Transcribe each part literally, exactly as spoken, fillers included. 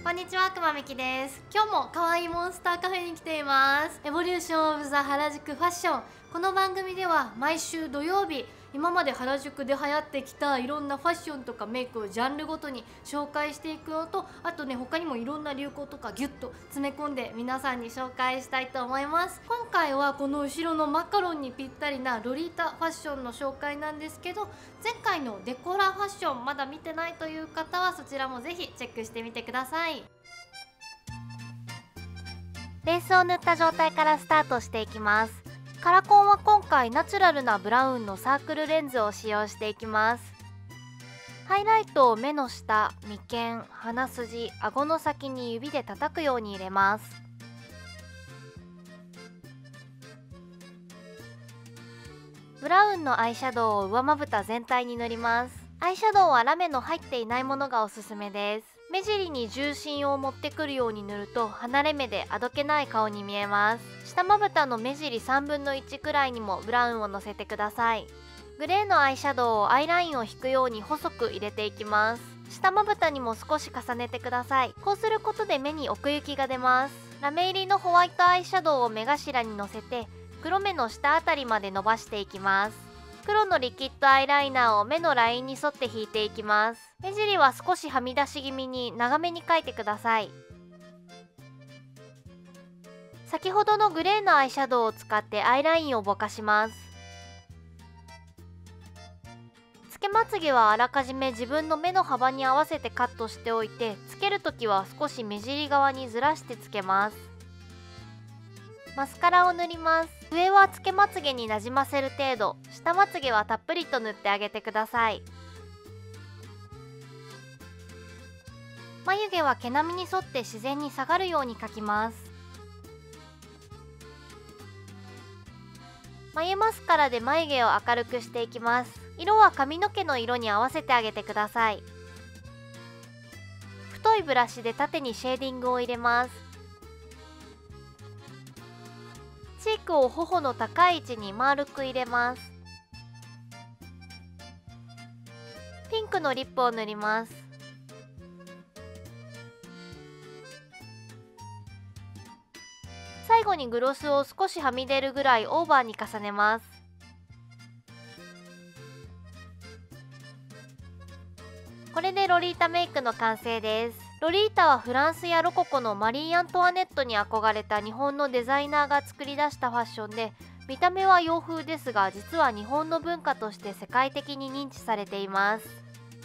こんにちは、くまみきです。今日も可愛いモンスターカフェに来ています。エボリューションオブザ原宿ファッション。この番組では毎週土曜日、今まで原宿で流行ってきたいろんなファッションとかメイクをジャンルごとに紹介していくのと、あとね他にもいろんな流行とかギュッと詰め込んで皆さんに紹介したいと思います。今回はこの後ろのマカロンにぴったりなロリータファッションの紹介なんですけど、前回のデコラファッションまだ見てないという方はそちらもぜひチェックしてみてください。レースを塗った状態からスタートしていきます。カラコンは今回ナチュラルなブラウンのサークルレンズを使用していきます。ハイライトを目の下、眉間、鼻筋、顎の先に指で叩くように入れます。ブラウンのアイシャドウを上まぶた全体に塗ります。アイシャドウはラメの入っていないものがおすすめです。目尻に重心を持ってくるように塗ると離れ目であどけない顔に見えます。下まぶたの目尻さんぶんのいちくらいにもブラウンをのせてください。グレーのアイシャドウをアイラインを引くように細く入れていきます。下まぶたにも少し重ねてください。こうすることで目に奥行きが出ます。ラメ入りのホワイトアイシャドウを目頭にのせて黒目の下あたりまで伸ばしていきます。黒のリキッドアイライナーを目のラインに沿って引いていきます。目尻は少しはみ出し気味に長めに描いてください。先ほどのグレーのアイシャドウを使ってアイラインをぼかします。つけまつげはあらかじめ自分の目の幅に合わせてカットしておいて、つけるときは少し目尻側にずらしてつけます。マスカラを塗ります。上はつけまつげになじませる程度、下まつげはたっぷりと塗ってあげてください。眉毛は毛並みに沿って自然に下がるように描きます。眉マスカラで眉毛を明るくしていきます。色は髪の毛の色に合わせてあげてください。太いブラシで縦にシェーディングを入れます。チークを頬の高い位置に丸く入れます。ピンクのリップを塗ります。最後にグロスを少しはみ出るぐらいオーバーに重ねます。これでロリータメイクの完成です。ロリータはフランスやロココのマリー・アントワネットに憧れた日本のデザイナーが作り出したファッションで、見た目は洋風ですが実は日本の文化として世界的に認知されています。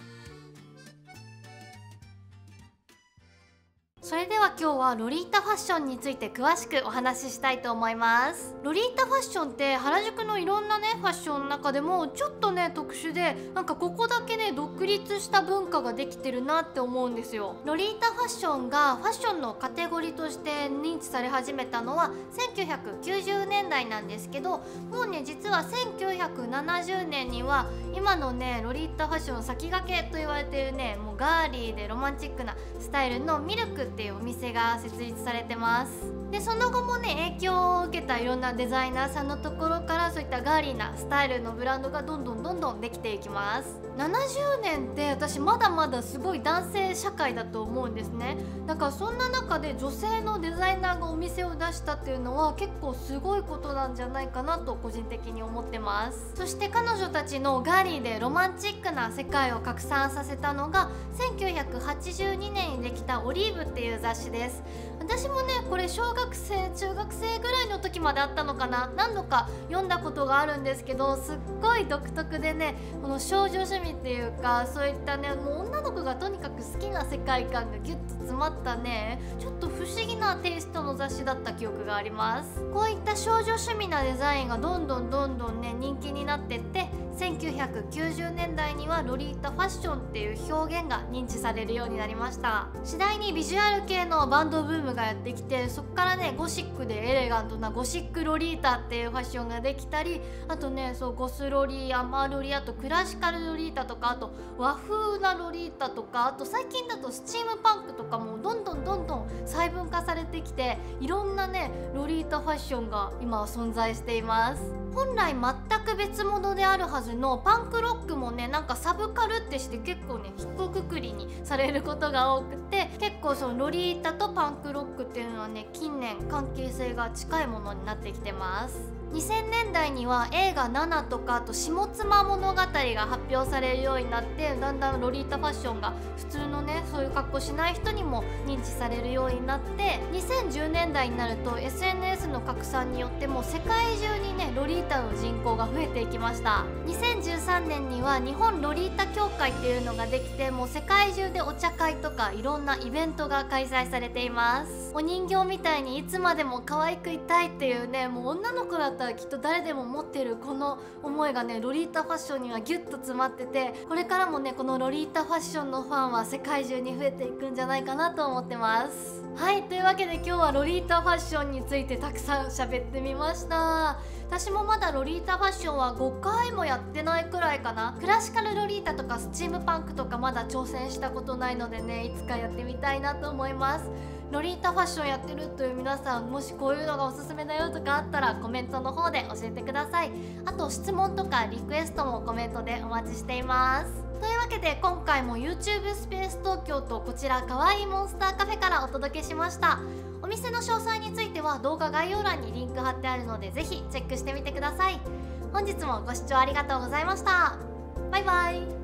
それでは今日はロリータファッションについて詳しくお話ししたいと思います。ロリータファッションって原宿のいろんなねファッションの中でもちょっとね特殊で、なんかここだけね独立した文化ができてるなって思うんですよ。ロリータファッションがファッションのカテゴリーとして認知され始めたのはせんきゅうひゃくきゅうじゅうねんだいなんですけど、もうね実はせんきゅうひゃくななじゅうねんには今のねロリータファッションの先駆けと言われているね、もうガーリーでロマンチックなスタイルのミルクっていうお店が設立されてます。でその後もね影響を受けたいろんなデザイナーさんのところからそういったガーリーなスタイルのブランドがどんどんどんどんできていきます。ななじゅうねんって私まだまだすごい男性社会だと思うんですね。だからそんな中で女性のデザイナーがお店を出したっていうのは結構すごいことなんじゃないかなと個人的に思ってます。そして彼女たちのガーリーでロマンチックな世界を拡散させたのがせんきゅうひゃくはちじゅうにねんにできたオリーブっていう雑誌です。私もねこれ小学生中学生ぐらいの時まであったのかな、何度か読んだことがあるんですけど、すっごい独特でね、この少女趣味っていうかそういったねもう女の子がとにかく好きな世界観がギュッと詰まったねちょっと不思議なテイストの雑誌だった記憶があります。こういった少女趣味なデザインがどんどんどんどんね人気になってってせんきゅうひゃくきゅうじゅうねんだいにはロリータファッションっていう表現が認知されるようになりました。次第にビジュアル系のバンドブームがやってきて、そこからねゴシックでエレガントなゴシックロリータっていうファッションができたり、あとねそうゴスロリ、アマロリ、あとクラシカルロリータとか、あと和風なロリータとか、あと最近だとスチームパンクとかもどんどんどんどん細分化されてきて、いろんなねロリータファッションが今は存在しています。 本来全く別物であるはずのパンクロックもね、なんかサブカルってして結構ねひとくくりにされることが多くて、結構そのロリータとパンクロックっていうのはね近年関係性が近いものになってきてます。にせんねんだいには映画ナナとか、あと下妻物語が発表されるようになって、だんだんロリータファッションが普通のねそういう格好しない人にも認知されるようになって、にせんじゅうねんだいになると エスエヌエス の拡散によってもう世界中にねロリータの人口が増えていきました。にせんじゅうさんねんには日本ロリータ協会っていうのができて、もう世界中でお茶会とかいろんなイベントが開催されています。お人形みたいにいつまでも可愛くいたいっていうね、もう女の子だったらきっと誰でも持ってるこの思いがねロリータファッションにはギュッと詰まってて、これからもねこのロリータファッションのファンは世界中に増えていくんじゃないかなと思ってます。はい、というわけで今日はロリータファッションについてたくさん喋ってみました。私もまだロリータファッションはごかいもやってないくらいかな。クラシカルロリータとかスチームパンクとかまだ挑戦したことないのでね、いつかやってみたいなと思います。ロリータファッションやってるという皆さん、もしこういうのがおすすめだよとかあったらコメントの方で教えてください。あと質問とかリクエストもコメントでお待ちしています。というわけで今回も YouTube スペース東京とこちらかわいいモンスターカフェからお届けしました。お店の詳細については動画概要欄にリンク貼ってあるので、ぜひチェックしてみてください。本日もご視聴ありがとうございました。バイバイ。